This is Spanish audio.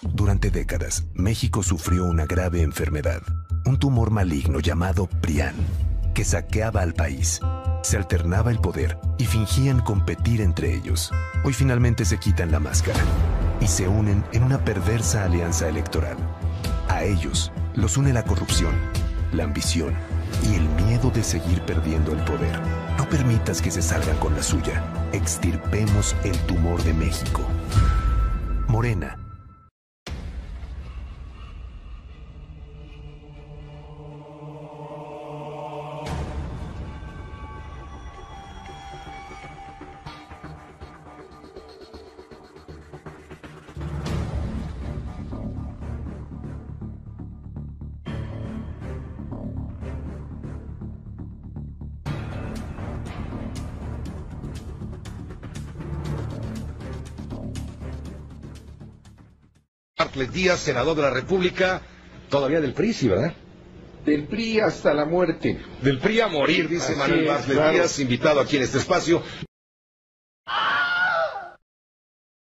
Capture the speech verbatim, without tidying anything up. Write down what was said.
Durante décadas, México sufrió una grave enfermedad, un tumor maligno llamado PRIAN, que saqueaba al país. Se alternaba el poder y fingían competir entre ellos. Hoy finalmente se quitan la máscara y se unen en una perversa alianza electoral. A ellos los une la corrupción, la ambición y el miedo de seguir perdiendo el poder. No permitas que se salgan con la suya. Extirpemos el tumor de México. Morena. Bartlett Díaz, senador de la República, todavía del P R I, sí, ¿verdad? Del P R I hasta la muerte. Del P R I a morir, dice Así Manuel es, Bartlett claro. Díaz, invitado aquí en este espacio.